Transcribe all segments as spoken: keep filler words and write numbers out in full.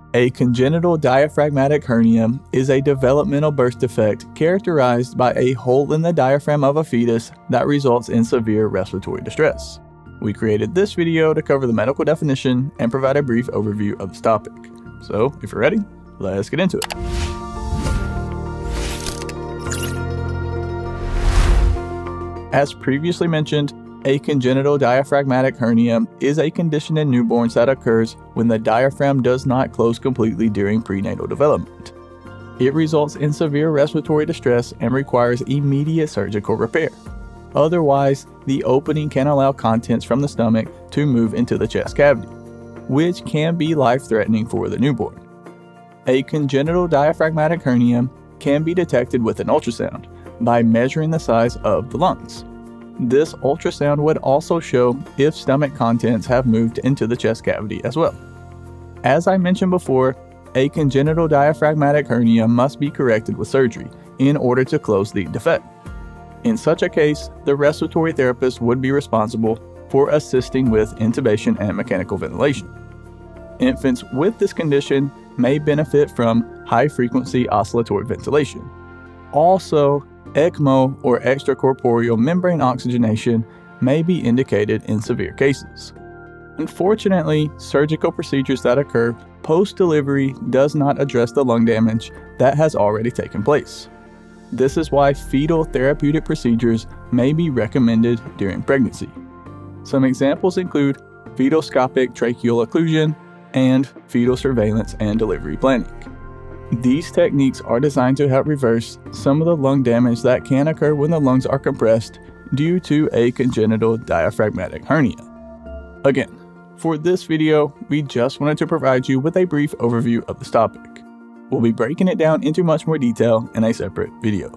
A congenital diaphragmatic hernia is a developmental birth defect characterized by a hole in the diaphragm of a fetus that results in severe respiratory distress. We created this video to cover the medical definition and provide a brief overview of this topic. So, if you're ready, let's get into it. As previously mentioned, a congenital diaphragmatic hernia is a condition in newborns that occurs when the diaphragm does not close completely during prenatal development. It results in severe respiratory distress and requires immediate surgical repair. Otherwise, the opening can allow contents from the stomach to move into the chest cavity, which can be life-threatening for the newborn. A congenital diaphragmatic hernia can be detected with an ultrasound by measuring the size of the lungs. This ultrasound would also show if stomach contents have moved into the chest cavity as well. As I mentioned before, a congenital diaphragmatic hernia must be corrected with surgery in order to close the defect. In such a case, the respiratory therapist would be responsible for assisting with intubation and mechanical ventilation. Infants with this condition may benefit from high-frequency oscillatory ventilation. Also, ECMO or extracorporeal membrane oxygenation may be indicated in severe cases. Unfortunately, surgical procedures that occur post-delivery does not address the lung damage that has already taken place. This is why fetal therapeutic procedures may be recommended during pregnancy. Some examples include fetoscopic tracheal occlusion and fetal surveillance and delivery planning. These techniques are designed to help reverse some of the lung damage that can occur when the lungs are compressed due to a congenital diaphragmatic hernia. Again, for this video, we just wanted to provide you with a brief overview of this topic. We'll be breaking it down into much more detail in a separate video.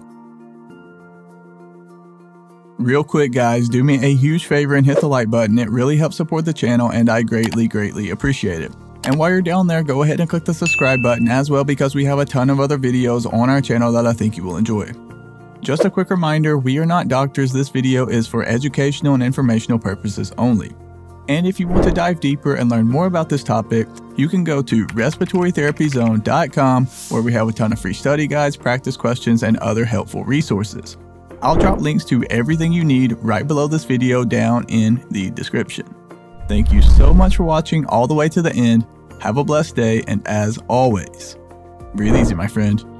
Real quick guys, do me a huge favor and hit the like button. It really helps support the channel and I greatly, greatly appreciate it. And while you're down there, go ahead and click the subscribe button as well because we have a ton of other videos on our channel that I think you will enjoy. Just a quick reminder, we are not doctors. This video is for educational and informational purposes only. And if you want to dive deeper and learn more about this topic, you can go to respiratory therapy zone dot com where we have a ton of free study guides, practice questions, and other helpful resources. I'll drop links to everything you need right below this video down in the description. Thank you so much for watching all the way to the end. Have a blessed day, and as always, breathe easy, my friend.